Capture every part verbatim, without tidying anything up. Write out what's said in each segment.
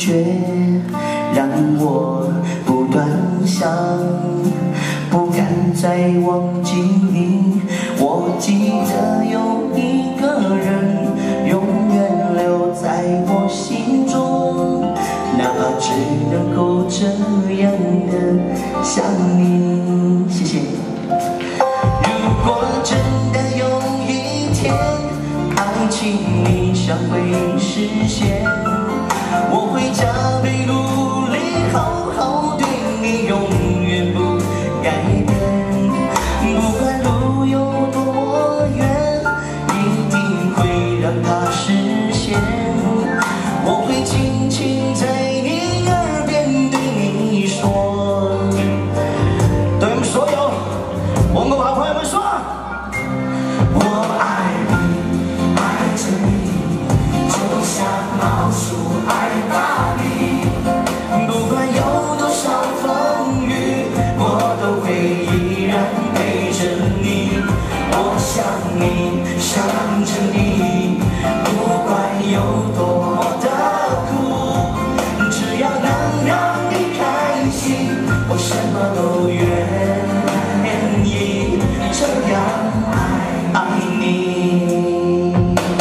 觉让我不断想，不敢再忘记你。我记得有一个人永远留在我心中，哪怕只能够这样的想你。谢谢。如果真的有一天爱情理想会实现，我会加倍努力，好好对你，永远不改变。不管路有多远，一定会让它实现。我会轻轻在你耳边对你说，对我们所有我们好朋友们说，我爱你，爱着你，就像老鼠爱大米。不管有多少风雨，我都会依然陪着你。我想你，想着你，不管有多么的苦，只要能让你开心，我什么都愿意这样爱爱你。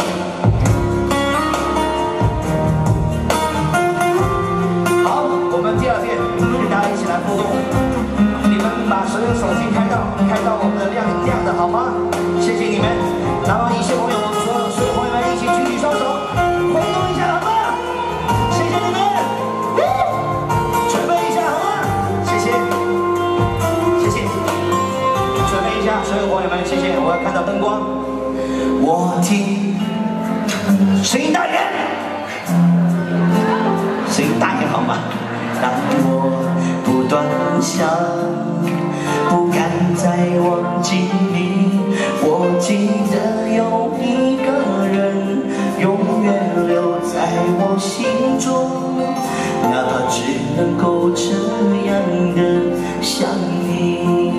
好，我们第二遍跟大家一起来互动，你们把所有手机开到开到我们的亮亮的好吗？谢谢你们，然后一些朋友所有所有朋友们一起举起双手，挥动一下好吗？谢谢你们，准备一下好吗？谢谢，谢谢，准备一下所有朋友们，谢谢，我要看到灯光，我听，声音大一点，声音大一点好吗？让我不断想，不敢再忘记你。我记得有一个人永远留在我心中，哪怕只能够这样的想你。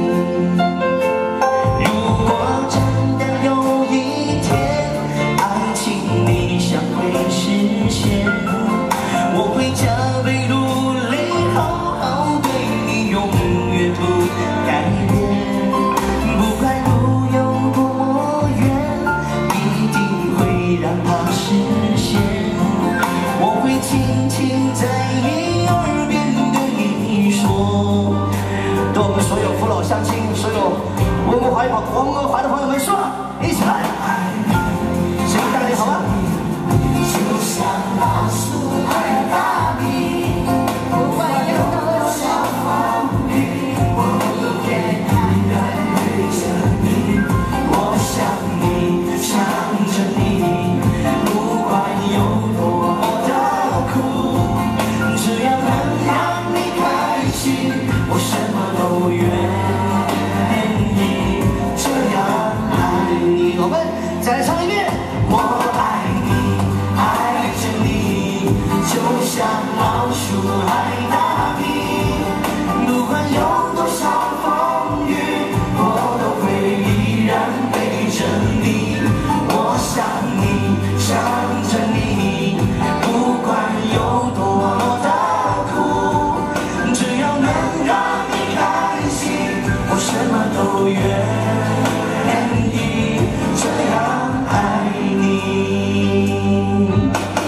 如果真的有一天爱情理想会实现，我会加倍努力，好好对你，永远不改变。不管路有多么远，一定会让它实现。我会轻轻在你耳边对你说，对我们所有父老乡亲，所有温哥华温哥华的朋友们说，一起来，声音大点好吗？就像老鼠爱大米，不管有多少风雨，我都会依然陪着你。我想你，想着你，不管有多么的苦，只要能让你开心，我什么都愿意这样爱你。我们再来唱一遍，我爱你，爱着你，就像老鼠爱大米。不管有多少风雨，我都会依然陪着你。我想你，想着你，不管有多么的苦，只要能让你开心，我什么都愿意这样爱你。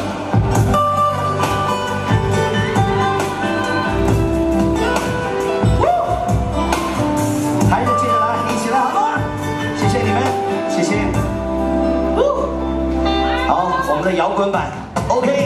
还是接着来，一起来好吗？谢谢你们，谢谢。好，我们的摇滚版 ，OK。